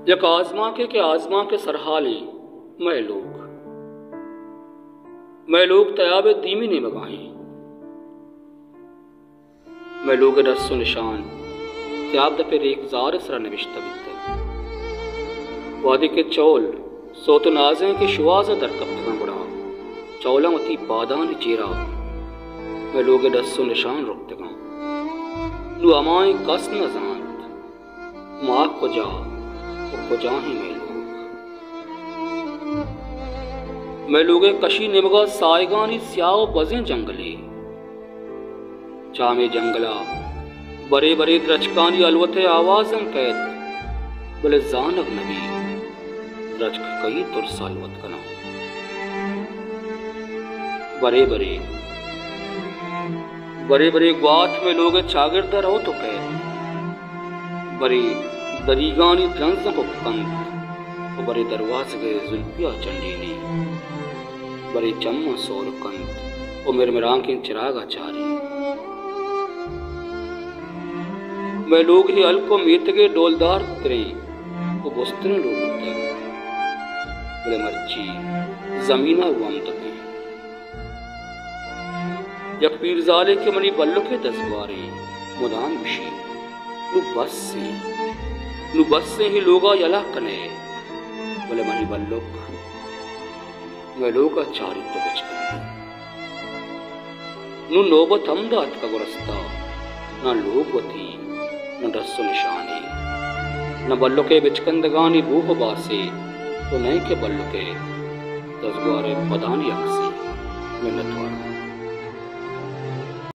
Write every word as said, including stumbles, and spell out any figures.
यक आजमा के के आजमा के सरहाली मैं लोग मैं लोग तयाब दीमी ने बगाही मैं लोग रस्सो निशान त्याब दफे रेख जार सरा नविश्ता बित्ते वादी के चौल सोतो नाज़े के शुआज़ दर कप्तन बड़ा चौला मती बादान चेरा मैं लोग रस्सो निशान रोकते गाँ लू अमाए कस न जानत माँ को जा को जाही मैं लोग मैं लोगे कशी निमगा सायगानी स्याओ बजें जंगले चामे जंगला बरे बरे द्रचकानी अलवते आवाजं कैद बोले जानब नबी द्रचक कई तुर सालवत कना बरे बरे बरे बरे ग्वाथ में लोग चागिरदा रहो तो कैद बरे दरीगानी ध्रंस को कंत बरे दरवाजे गए जुल्फिया चंडीनी बरे चम्मा सोर कंत ओ मेरे मेरां के चिरागा चारी मैं लोग ही अलको मीत के डोलदार तरे ओ बुस्तने लोग तक बोले मर्ची जमीना वम तक यक पीरजाले के मनी बल्लो के दसवारे मुदाम बिशी नु बस से नु बस से ही लोगा यला कने बोले मनी बल्लोक मैं लोगा चारित्व बिचकन नु नौबत हमदात का गुरस्ता ना लोगवती न रस्सो निशानी न बल्लो के बिचकंदगानी बूह बासे तो नहीं के बल्लो के दसवारे पदानी अक्सी मैं नथवारा